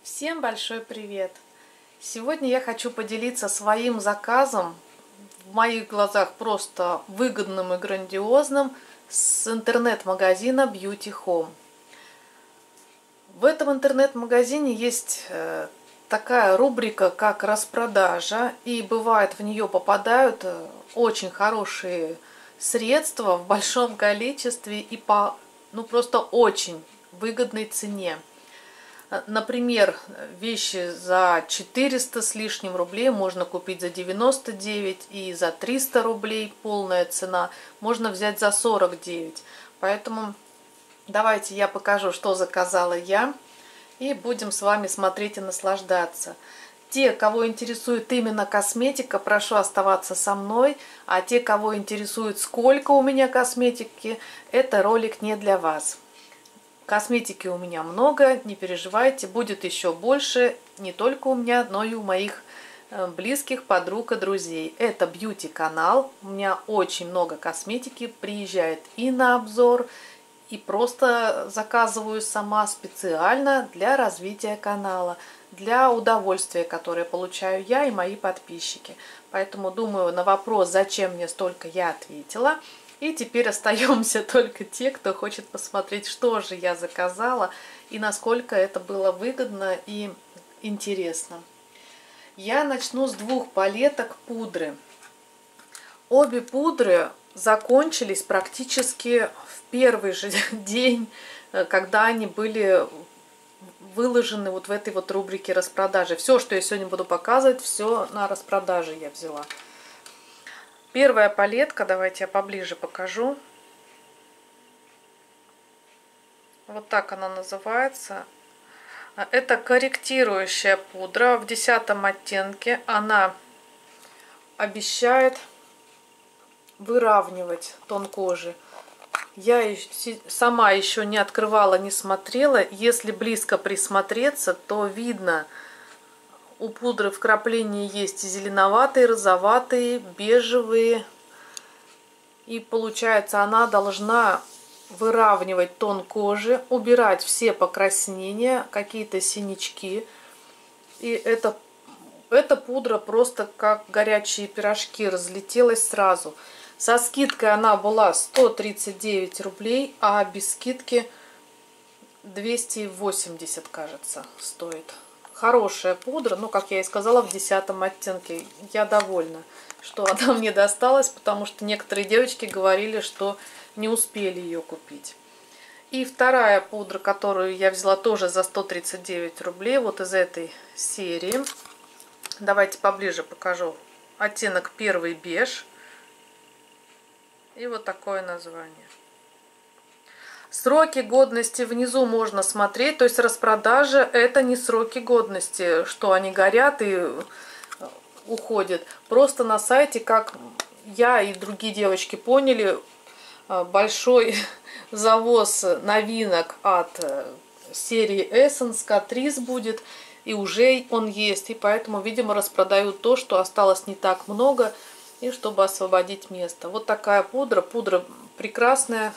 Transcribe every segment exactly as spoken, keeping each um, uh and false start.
Всем большой привет! Сегодня я хочу поделиться своим заказом, в моих глазах просто выгодным и грандиозным, с интернет-магазина Beauty Home. В этом интернет-магазине есть такая рубрика, как распродажа, и бывает в нее попадают очень хорошие средства в большом количестве и по ну просто очень выгодной цене. Например, вещи за четыреста с лишним рублей можно купить за девяносто девять, и за триста рублей полная цена можно взять за сорок девять. Поэтому давайте я покажу, что заказала я, и будем с вами смотреть и наслаждаться. Те, кого интересует именно косметика, прошу оставаться со мной, а те, кого интересует, сколько у меня косметики, это ролик не для вас. Косметики у меня много, не переживайте, будет еще больше, не только у меня, но и у моих близких подруг и друзей. Это бьюти-канал, у меня очень много косметики, приезжает и на обзор, и просто заказываю сама специально для развития канала, для удовольствия, которое получаю я и мои подписчики. Поэтому, думаю, на вопрос, зачем мне столько, я ответила. И теперь остаемся только те, кто хочет посмотреть, что же я заказала и насколько это было выгодно и интересно. Я начну с двух палеток пудры. Обе пудры закончились практически в первый же день, когда они были выложены вот в этой вот рубрике распродажи. Все, что я сегодня буду показывать, все на распродаже я взяла. Первая палетка, давайте я поближе покажу. Вот так она называется. Это корректирующая пудра в десятом оттенке. Она обещает выравнивать тон кожи. Я сама еще не открывала, не смотрела. Если близко присмотреться, то видно, у пудры вкрапления есть и зеленоватые, розоватые, бежевые. И получается, она должна выравнивать тон кожи, убирать все покраснения, какие-то синячки. И эта, эта пудра просто как горячие пирожки разлетелась сразу. Со скидкой она была сто тридцать девять рублей, а без скидки двести восемьдесят, кажется, стоит. Хорошая пудра, ну, как я и сказала, в десятом оттенке. Я довольна, что она мне досталась, потому что некоторые девочки говорили, что не успели ее купить. И вторая пудра, которую я взяла тоже за сто тридцать девять рублей, вот из этой серии. Давайте поближе покажу. Оттенок первый беж. И вот такое название. Сроки годности внизу можно смотреть, то есть распродажа это не сроки годности, что они горят и уходят. Просто на сайте, как я и другие девочки поняли, большой завоз новинок от серии Essence Catrice будет, и уже он есть, и поэтому, видимо, распродают то, что осталось не так много, и чтобы освободить место. Вот такая пудра, пудра прекрасная.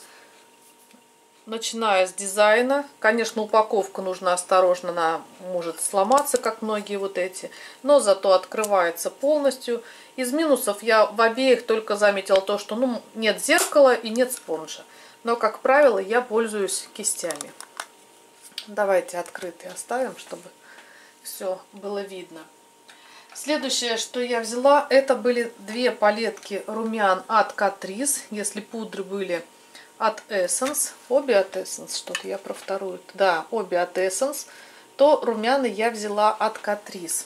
Начиная с дизайна, конечно, упаковка нужна осторожно, она может сломаться, как многие вот эти, но зато открывается полностью. Из минусов я в обеих только заметила то, что ну, нет зеркала и нет спонжа, но, как правило, я пользуюсь кистями. Давайте открытые оставим, чтобы все было видно. Следующее, что я взяла, это были две палетки румян от Catrice, если пудры были от Essence, обе от Essence, что-то я про вторую, да, обе от Essence, то румяна я взяла от Catrice.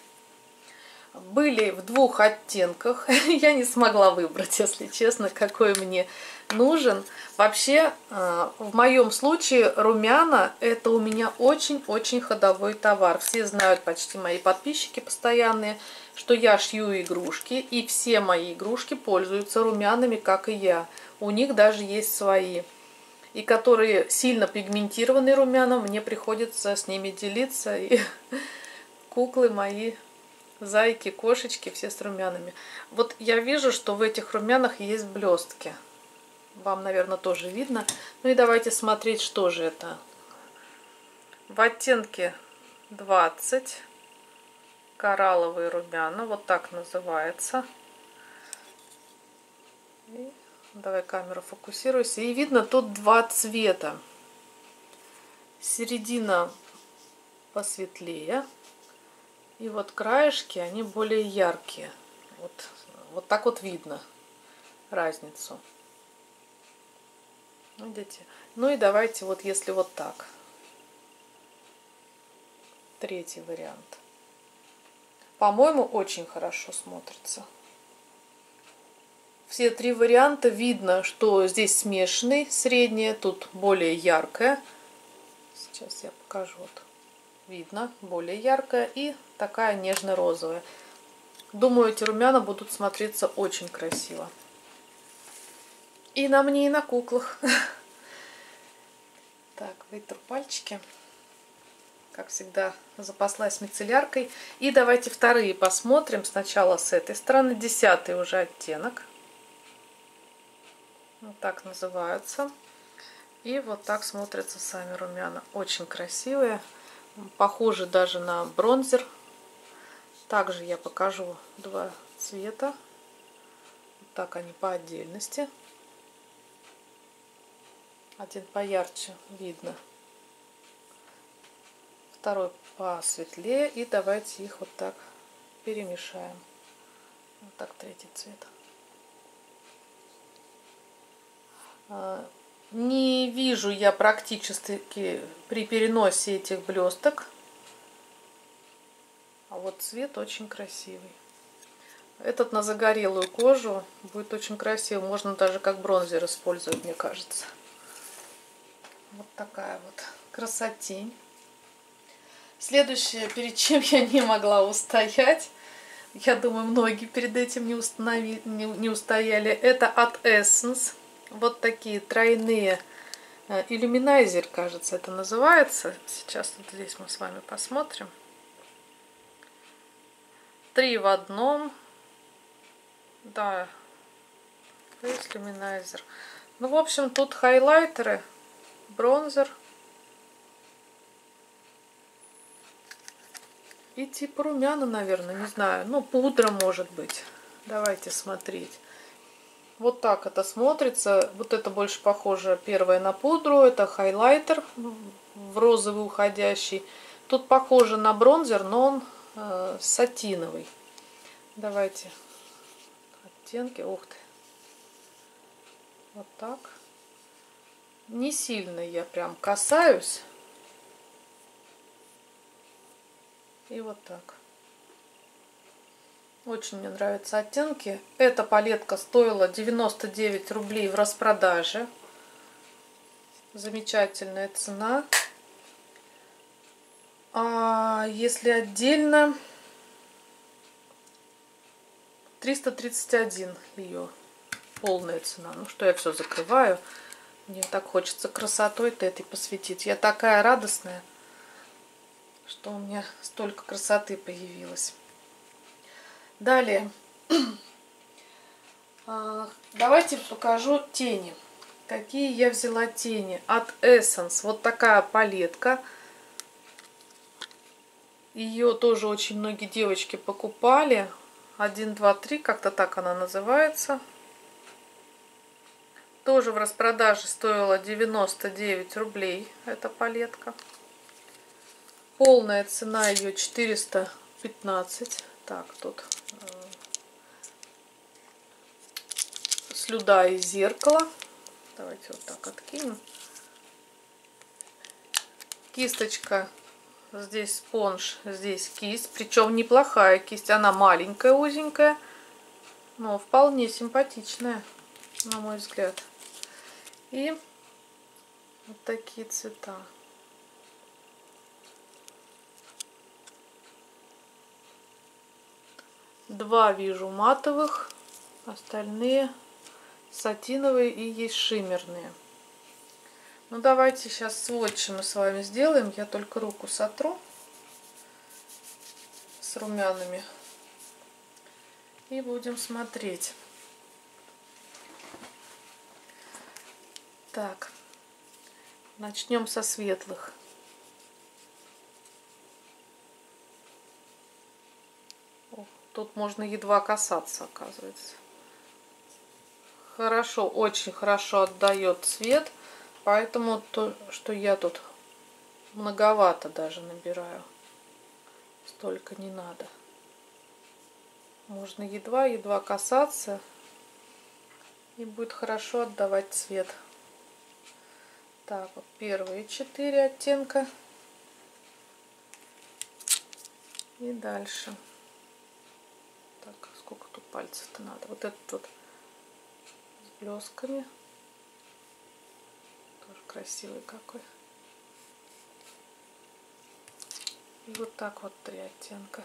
Были в двух оттенках, я не смогла выбрать, если честно, какой мне нужен. Вообще, в моем случае румяна это у меня очень-очень ходовой товар. Все знают, почти мои подписчики постоянные, что я шью игрушки, и все мои игрушки пользуются румянами, как и я. У них даже есть свои. И которые сильно пигментированные румяна, мне приходится с ними делиться. И куклы мои, зайки, кошечки, все с румянами. Вот я вижу, что в этих румянах есть блестки. Вам, наверное, тоже видно. Ну и давайте смотреть, что же это. В оттенке двадцать. Коралловые румяна. Вот так называется. И давай камера фокусируйся. И видно тут два цвета. Середина посветлее. И вот краешки, они более яркие. Вот, вот так вот видно разницу. Видите? Ну и давайте вот если вот так. Третий вариант. По-моему, очень хорошо смотрится. Все три варианта видно, что здесь смешанный, среднее, тут более яркое. Сейчас я покажу. Вот. Видно, более яркая и такая нежно-розовая. Думаю, эти румяна будут смотреться очень красиво. И на мне, и на куклах. Так, вытру пальчики. Как всегда, запаслась мицелляркой. И давайте вторые посмотрим. Сначала с этой стороны. Десятый уже оттенок. Вот так называются. И вот так смотрятся сами румяна. Очень красивые. Похожи даже на бронзер. Также я покажу два цвета. Вот так они по отдельности. Один поярче видно. Второй посветлее. И давайте их вот так перемешаем. Вот так третий цвет. Не вижу я практически при переносе этих блесток. А вот цвет очень красивый. Этот на загорелую кожу будет очень красивый. Можно даже как бронзер использовать, мне кажется. Вот такая вот красотень. Следующее, перед чем я не могла устоять, я думаю, многие перед этим не, установили, не, не устояли, это от Essence. Вот такие тройные иллюминайзер, кажется, это называется. Сейчас вот здесь мы с вами посмотрим. Три в одном. Да, есть иллюминайзер. Ну, в общем, тут хайлайтеры, бронзер. И типа румяна, наверное, не знаю. Ну, пудра может быть. Давайте смотреть. Вот так это смотрится. Вот это больше похоже первое на пудру. Это хайлайтер в розовый уходящий. Тут похоже на бронзер, но он э, сатиновый. Давайте оттенки. Ух ты. Вот так. Не сильно я прям касаюсь. И вот так. Очень мне нравятся оттенки. Эта палетка стоила девяносто девять рублей в распродаже. Замечательная цена. А если отдельно, триста тридцать один ее полная цена. Ну что, я все закрываю. Мне так хочется красотой-то этой посвятить. Я такая радостная, что у меня столько красоты появилось. Далее, давайте покажу тени. Какие я взяла тени от Essence. Вот такая палетка. Ее тоже очень многие девочки покупали. один, два, три, как-то так она называется. Тоже в распродаже стоила девяносто девять рублей эта палетка. Полная цена ее четыреста пятнадцать. Так, тут слюда из зеркала. Давайте вот так откинем. Кисточка. Здесь спонж, здесь кисть. Причем неплохая кисть. Она маленькая, узенькая. Но вполне симпатичная, на мой взгляд. И вот такие цвета. Два вижу матовых, остальные сатиновые и есть шиммерные. Ну давайте сейчас сводчи мы с вами сделаем. Я только руку сотру с румянами и будем смотреть. Так, начнем со светлых. Тут можно едва касаться, оказывается. Хорошо, очень хорошо отдает цвет, поэтому то, что я тут многовато даже набираю. Столько не надо. Можно едва-едва касаться, и будет хорошо отдавать цвет. Так, вот первые четыре оттенка. И дальше. Так, сколько тут пальцев-то надо? Вот этот вот с блесками. Тоже красивый какой. И вот так вот три оттенка.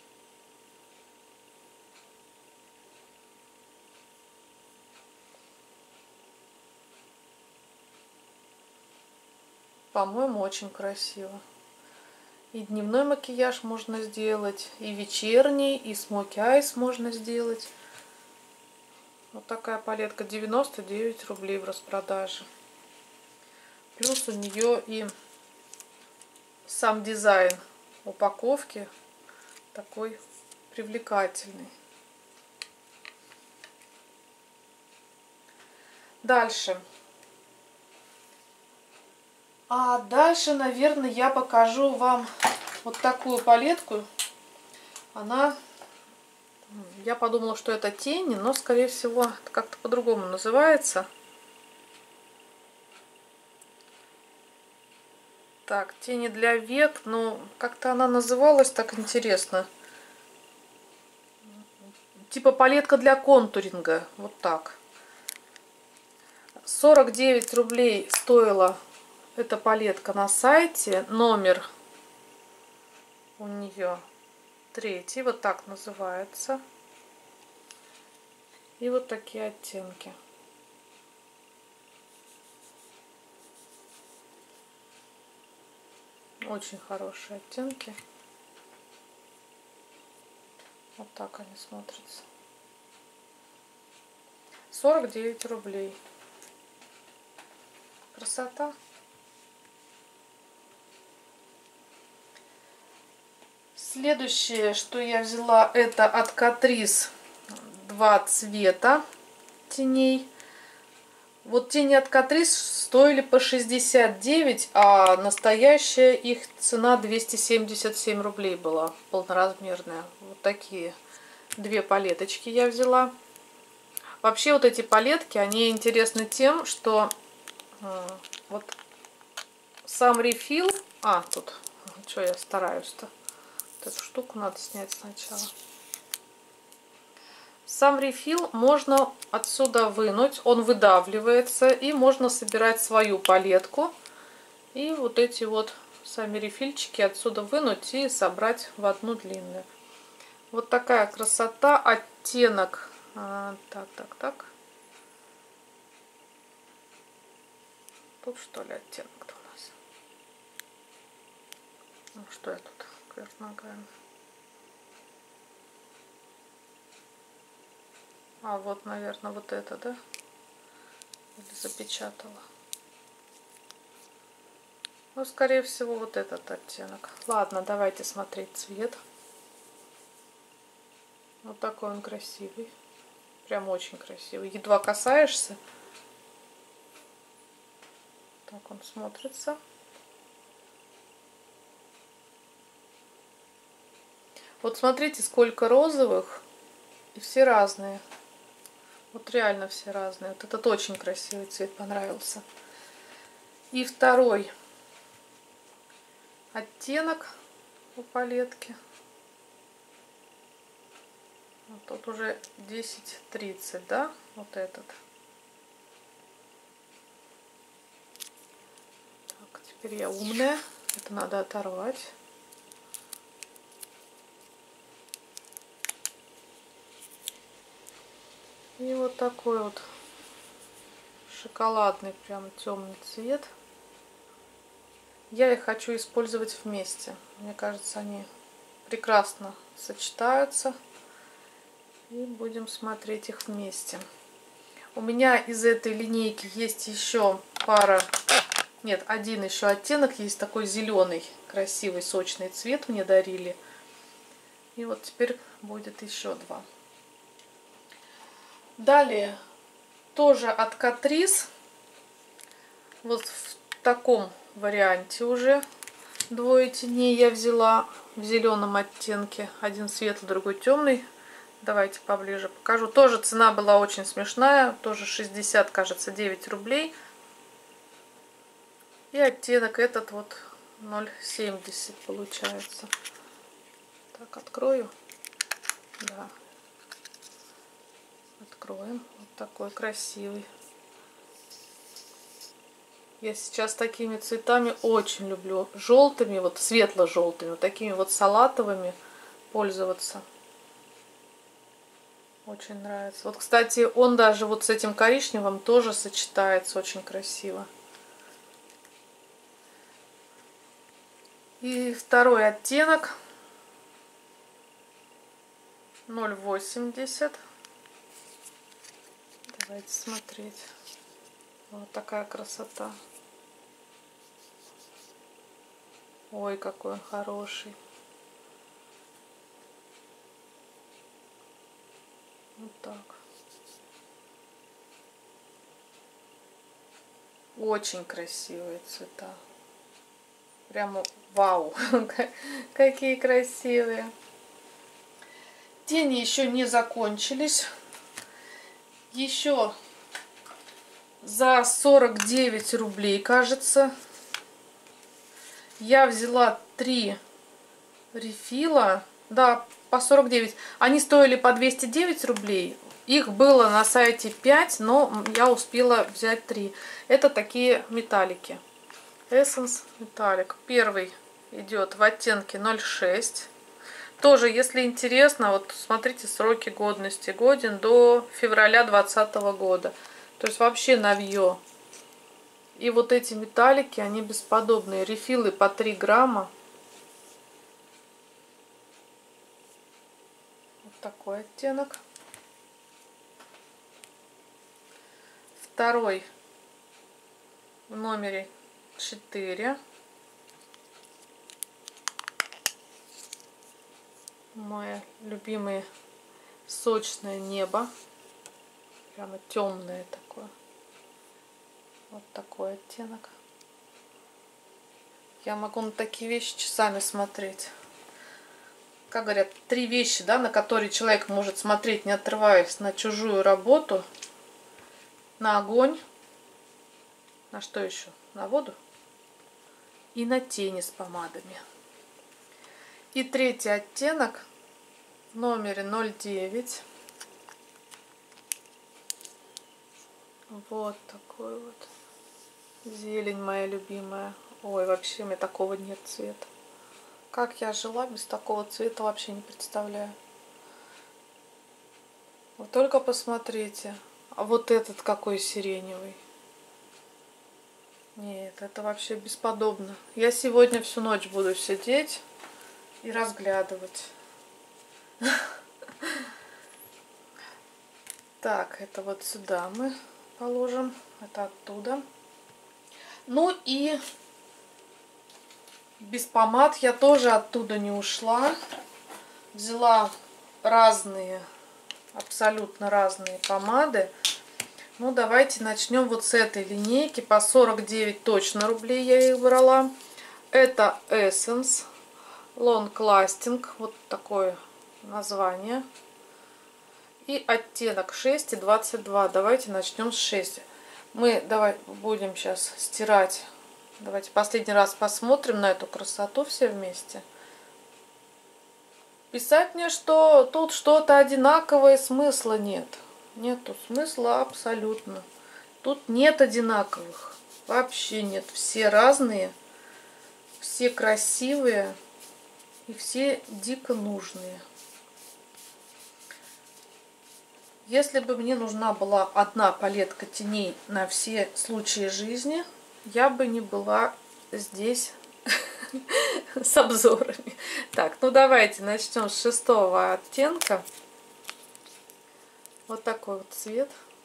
По-моему, очень красиво. И дневной макияж можно сделать, и вечерний, и смоки айс можно сделать. Вот такая палетка, девяносто девять рублей в распродаже. Плюс у нее и сам дизайн упаковки такой привлекательный. Дальше. А дальше, наверное, я покажу вам вот такую палетку. Она, я подумала, что это тени, но, скорее всего, как-то по-другому называется. Так, тени для век, но как-то она называлась так интересно. Типа палетка для контуринга, вот так. сорок девять рублей стоила эта палетка на сайте. Номер у нее третий, вот так называется. И вот такие оттенки. Очень хорошие оттенки. Вот так они смотрятся. сорок девять рублей. Красота. Следующее, что я взяла, это от Catrice два цвета теней. Вот тени от Catrice стоили по шестьдесят девять, а настоящая их цена двести семьдесят семь рублей была, полноразмерная. Вот такие две палеточки я взяла. Вообще вот эти палетки, они интересны тем, что э, вот сам рефил... А, тут, что я стараюсь-то? Вот эту штуку надо снять сначала. Сам рефил можно отсюда вынуть, он выдавливается, и можно собирать свою палетку. И вот эти вот сами рефильчики отсюда вынуть и собрать в одну длинную. Вот такая красота, оттенок. А, так, так, так. Тут что ли оттенок-то у нас? Ну что я тут кверх ногами? А вот, наверное, вот это, да? Или запечатала? Ну, скорее всего, вот этот оттенок. Ладно, давайте смотреть цвет. Вот такой он красивый. Прям очень красивый. Едва касаешься. Так он смотрится. Вот смотрите, сколько розовых. И все разные. Вот реально все разные. Вот этот очень красивый цвет понравился. И второй оттенок у палетки. Вот тут уже десять тридцать, да? Вот этот. Так, теперь я умная. Это надо оторвать. И вот такой вот шоколадный, прям темный цвет. Я их хочу использовать вместе. Мне кажется, они прекрасно сочетаются. И будем смотреть их вместе. У меня из этой линейки есть еще пара... Нет, один еще оттенок есть, такой зеленый, красивый, сочный цвет мне дарили. И вот теперь будет еще два. Далее тоже от Catrice. Вот в таком варианте уже двое теней я взяла в зеленом оттенке. Один светлый, другой темный. Давайте поближе покажу. Тоже цена была очень смешная. Тоже шестьдесят, кажется, девять рублей. И оттенок этот вот ноль семьдесят получается. Так, открою. Да. Откроем. Вот такой красивый. Я сейчас такими цветами очень люблю. Желтыми, вот светло-желтыми, вот такими вот салатовыми пользоваться. Очень нравится. Вот, кстати, он даже вот с этим коричневым тоже сочетается очень красиво. И второй оттенок ноль восемьдесят. Давайте смотреть. Вот такая красота. Ой, какой он хороший. Вот так. Очень красивые цвета. Прямо вау, какие красивые. Тени еще не закончились. Еще за сорок девять рублей, кажется, я взяла три рефила. Да, по сорок девять. Они стоили по двести девять рублей. Их было на сайте пять, но я успела взять три. Это такие металлики. Essence Metallic. Первый идет в оттенке ноль шесть. Тоже, если интересно, вот смотрите сроки годности. Годен до февраля двадцатого года. То есть вообще новье. И вот эти металлики, они бесподобные. Рефилы по три грамма. Вот такой оттенок. Второй в номере четыре. Мое любимое сочное небо. Прямо темное такое. Вот такой оттенок. Я могу на такие вещи часами смотреть. Как говорят, три вещи, да, на которые человек может смотреть, не отрываясь: на чужую работу, на огонь, на что еще? На воду и на тени с помадами. И третий оттенок в номере ноль девять. Вот такой вот. Зелень моя любимая. Ой, вообще у меня такого нет цвета. Как я жила без такого цвета, вообще не представляю. Вы только посмотрите. А вот этот какой сиреневый. Нет, это вообще бесподобно. Я сегодня всю ночь буду сидеть и разглядывать. Так, это вот сюда мы положим. Это оттуда. Ну и без помад я тоже оттуда не ушла. Взяла разные, абсолютно разные помады. Ну, давайте начнем вот с этой линейки. По сорок девять точно рублей я их брала. Это Essence Long Lasting. Вот такое название. И оттенок шесть и двадцать два. Давайте начнем с шести. Мы давай будем сейчас стирать. Давайте последний раз посмотрим на эту красоту все вместе. Писать мне, что тут что-то одинаковое, смысла нет. Нету смысла абсолютно. Тут нет одинаковых. Вообще нет. Все разные. Все красивые. И все дико нужные. Если бы мне нужна была одна палетка теней на все случаи жизни, я бы не была здесь с обзорами. Так, ну давайте начнем с шестого оттенка. Вот такой вот цвет.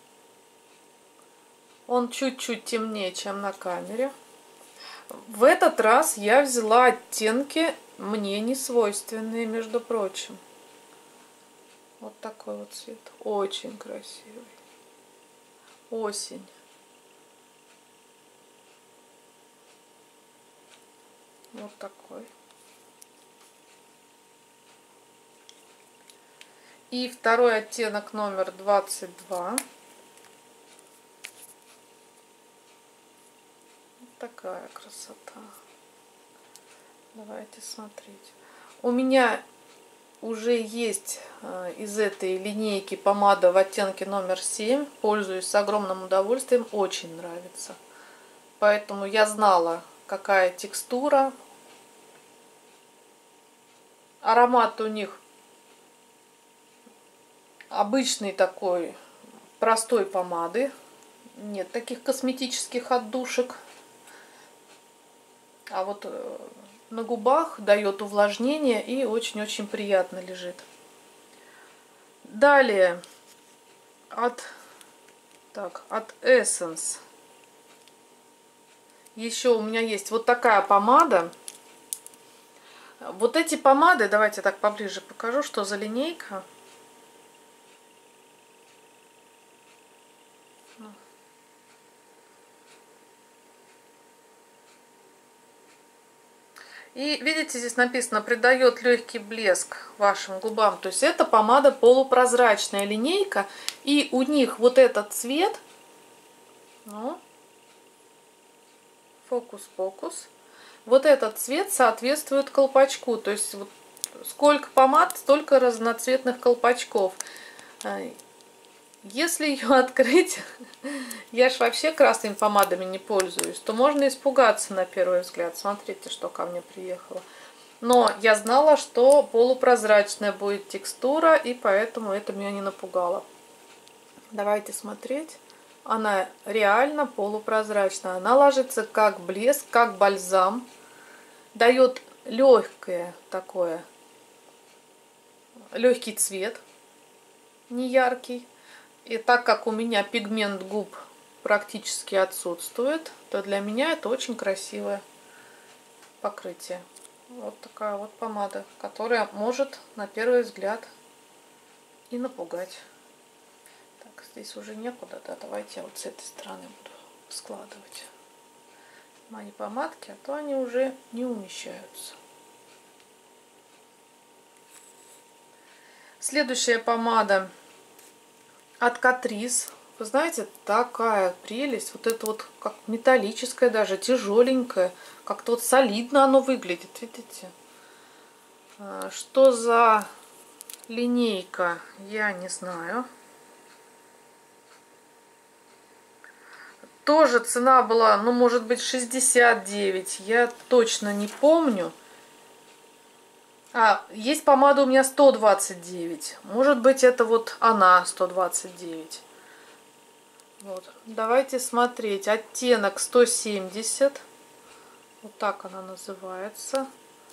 Он чуть-чуть темнее, чем на камере. В этот раз я взяла оттенки мне не свойственные, между прочим. Вот такой вот цвет. Очень красивый. Осень. Вот такой. И второй оттенок номер двадцать два. Вот такая красота. Давайте смотреть. У меня уже есть из этой линейки помада в оттенке номер семь. Пользуюсь с огромным удовольствием. Очень нравится. Поэтому я знала, какая текстура. Аромат у них обычный такой, простой помады. Нет таких косметических отдушек. А вот на губах дает увлажнение и очень-очень приятно лежит. Далее от, так, от Essence. Еще у меня есть вот такая помада. Вот эти помады, давайте так поближе покажу, что за линейка. И видите, здесь написано, придает легкий блеск вашим губам. То есть это помада полупрозрачная линейка. И у них вот этот цвет, ну, фокус-фокус, вот этот цвет соответствует колпачку. То есть вот сколько помад, столько разноцветных колпачков. Если ее открыть, я ж вообще красными помадами не пользуюсь, то можно испугаться на первый взгляд. Смотрите, что ко мне приехало. Но я знала, что полупрозрачная будет текстура, и поэтому это меня не напугало. Давайте смотреть. Она реально полупрозрачная. Она ложится как блеск, как бальзам. Дает легкое такое, легкий цвет, не яркий. И так как у меня пигмент губ практически отсутствует, то для меня это очень красивое покрытие. Вот такая вот помада, которая может на первый взгляд и напугать. Так, здесь уже некуда, да, давайте я вот с этой стороны буду складывать мои помадки, а то они уже не умещаются. Следующая помада от Catrice. Вы знаете, такая прелесть. Вот это вот как металлическая даже, тяжеленькая. Как-то вот солидно оно выглядит, видите? Что за линейка, я не знаю. Тоже цена была, ну, может быть, шестьдесят девять. Я точно не помню. А, есть помада у меня сто двадцать девять. Может быть, это вот она сто двадцать девять. Вот. Давайте смотреть. Оттенок сто семьдесят. Вот так она называется.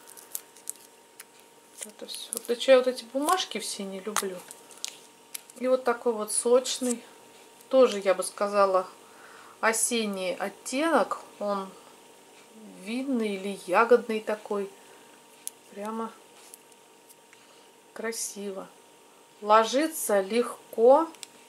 Это все. Да что я вот эти бумажки все не люблю. И вот такой вот сочный. Тоже, я бы сказала, осенний оттенок. Он винный или ягодный такой. Прямо красиво. Ложится легко,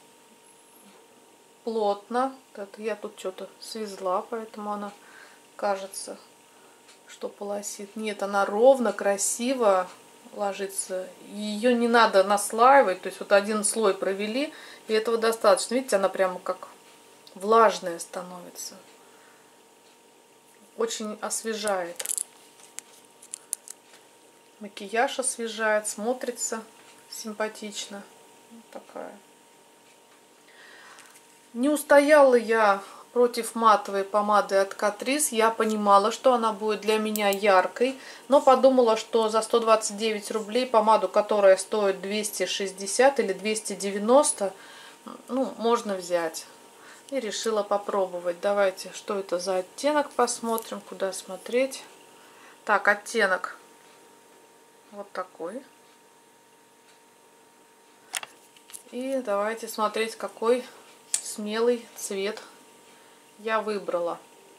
плотно. Это я тут что-то свезла, поэтому она кажется, что полосит. Нет, она ровно, красиво ложится. Ее не надо наслаивать. То есть вот один слой провели, и этого достаточно. Видите, она прямо как влажная становится. Очень освежает. Макияж освежает, смотрится симпатично. Вот такая. Не устояла я против матовой помады от Catrice. Я понимала, что она будет для меня яркой, но подумала, что за сто двадцать девять рублей помаду, которая стоит двести шестьдесят или двести девяносто, ну, можно взять. И решила попробовать. Давайте, что это за оттенок, посмотрим, куда смотреть. Так, оттенок вот такой. И давайте смотреть, какой смелый цвет я выбрала.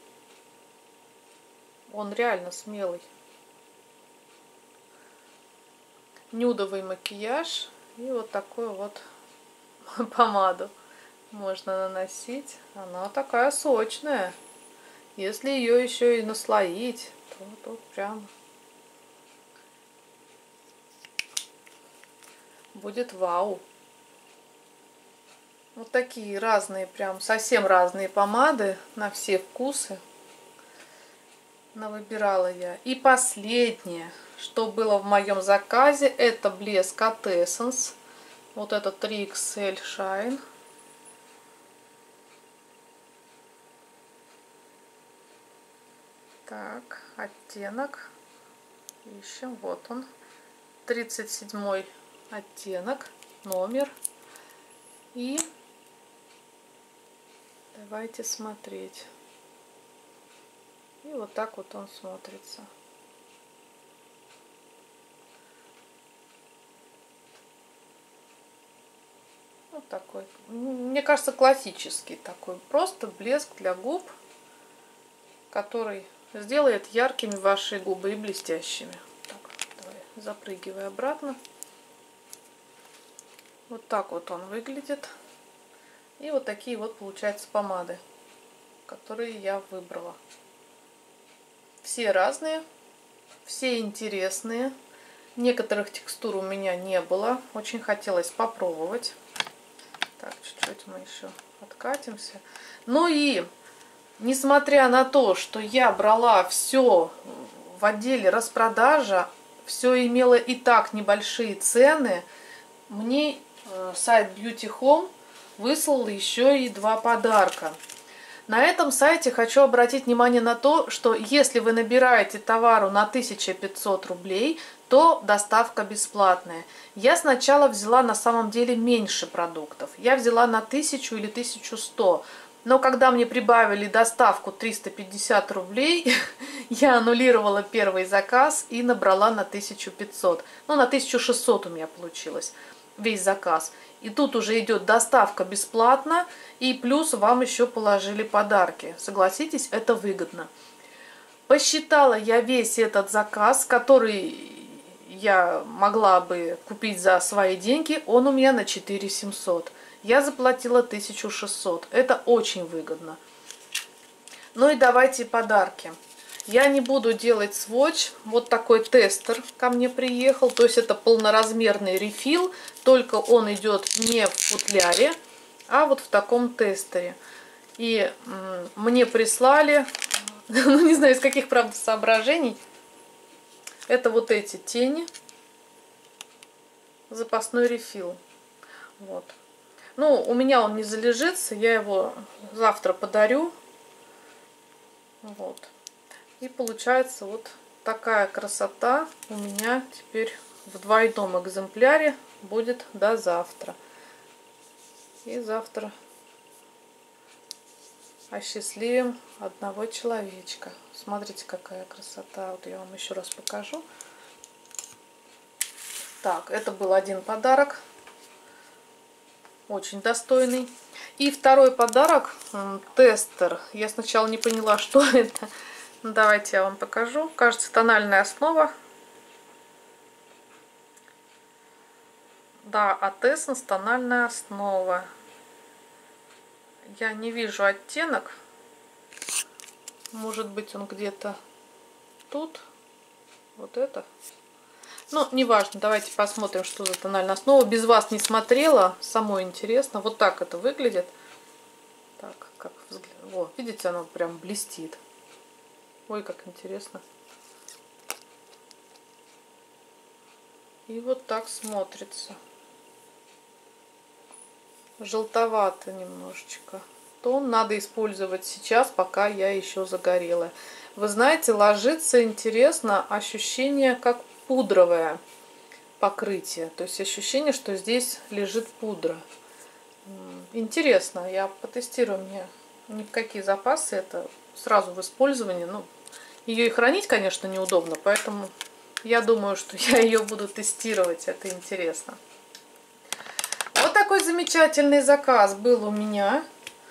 Он реально смелый. Нюдовый макияж. И вот такую вот помаду можно наносить. Она такая сочная. Если ее еще и наслоить, то тут прям будет вау. Вот такие разные, прям совсем разные помады на все вкусы навыбирала я. И последнее, что было в моем заказе, это блеск от Essence. Вот этот три икс эль Shine. Так, оттенок. Ищем, вот он. тридцать седьмой оттенок, номер. И давайте смотреть. И вот так вот он смотрится. Вот такой. Мне кажется, классический такой. Просто блеск для губ, который сделает яркими ваши губы и блестящими. Так, давай запрыгивай обратно. Вот так вот он выглядит. И вот такие вот получаются помады, которые я выбрала. Все разные, все интересные. Некоторых текстур у меня не было. Очень хотелось попробовать. Так, чуть-чуть мы еще откатимся. Ну и несмотря на то, что я брала все в отделе распродажа, все имело и так небольшие цены, мне сайт Beauty Home выслал еще и два подарка. На этом сайте хочу обратить внимание на то, что если вы набираете товару на тысячу пятьсот рублей, то доставка бесплатная. Я сначала взяла на самом деле меньше продуктов. Я взяла на тысячу или тысячу сто. Но когда мне прибавили доставку триста пятьдесят рублей, я аннулировала первый заказ и набрала на тысячу пятьсот. Ну, на тысячу шестьсот у меня получилось весь заказ. И тут уже идет доставка бесплатно, и плюс вам еще положили подарки. Согласитесь, это выгодно. Посчитала я весь этот заказ, который я могла бы купить за свои деньги, он у меня на четыре тысячи семьсот. Я заплатила тысячу шестьсот. Это очень выгодно. Ну и давайте подарки. Я не буду делать сводч. Вот такой тестер ко мне приехал. То есть это полноразмерный рефил. Только он идет не в футляре, а вот в таком тестере. И мне прислали, ну не знаю из каких, правда, соображений. Это вот эти тени. Запасной рефил. Вот. Ну, у меня он не залежится. Я его завтра подарю. Вот. И получается вот такая красота у меня теперь в двойном экземпляре будет до завтра. И завтра осчастливим одного человечка. Смотрите, какая красота. Вот я вам еще раз покажу. Так, это был один подарок. Очень достойный. И второй подарок. Тестер. Я сначала не поняла, что это. Давайте я вам покажу. Кажется, тональная основа. Да, от Essence тональная основа. Я не вижу оттенок. Может быть, он где-то тут. Вот это. Ну, неважно. Давайте посмотрим, что за тональная основа. Без вас не смотрела. Самое интересно. Вот так это выглядит. Так, как взгляд. Во, видите, оно прям блестит. Ой, как интересно. И вот так смотрится. Желтовато немножечко. Тон надо использовать сейчас, пока я еще загорелая. Вы знаете, ложится интересно, ощущение как пудровое покрытие. То есть ощущение, что здесь лежит пудра. Интересно, я потестирую. Мне ни в какие запасы, это сразу в использовании. Ну, ее и хранить, конечно, неудобно, поэтому я думаю, что я ее буду тестировать. Это интересно. Вот такой замечательный заказ был у меня,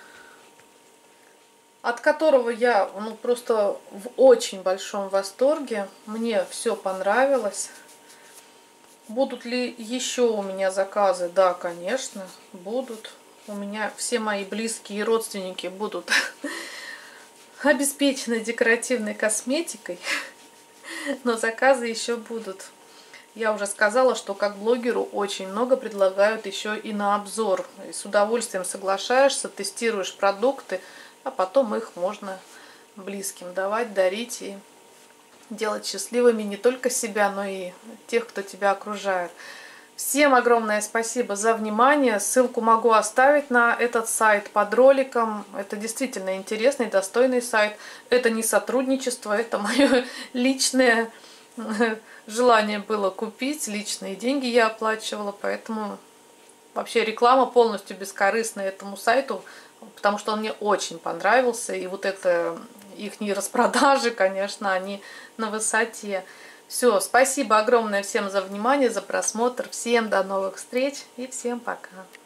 от которого я ну, просто в очень большом восторге. Мне все понравилось. Будут ли еще у меня заказы? Да, конечно, будут. У меня все мои близкие и родственники будут обеспечены декоративной косметикой, но заказы еще будут. Я уже сказала, что как блогеру очень много предлагают еще и на обзор. И с удовольствием соглашаешься, тестируешь продукты, а потом их можно близким давать, дарить и делать счастливыми не только себя, но и тех, кто тебя окружает. Всем огромное спасибо за внимание. Ссылку могу оставить на этот сайт под роликом. Это действительно интересный, достойный сайт. Это не сотрудничество, это мое личное желание было купить. Личные деньги я оплачивала, поэтому вообще реклама полностью бескорыстная этому сайту, потому что он мне очень понравился. И вот это их распродажи, конечно, они на высоте. Все, спасибо огромное всем за внимание, за просмотр. Всем до новых встреч и всем пока.